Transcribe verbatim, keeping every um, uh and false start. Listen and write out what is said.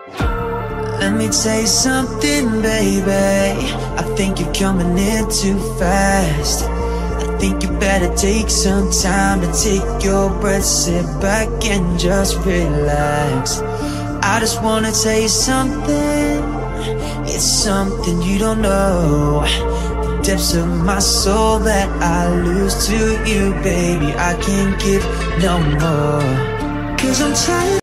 Let me tell you something, baby. I think you're coming in too fast. I think you better take some time to take your breath, sit back and just relax. I just wanna tell you something. It's something you don't know. The depths of my soul that I lose to you, baby. I can't give no more. 'Cause I'm tired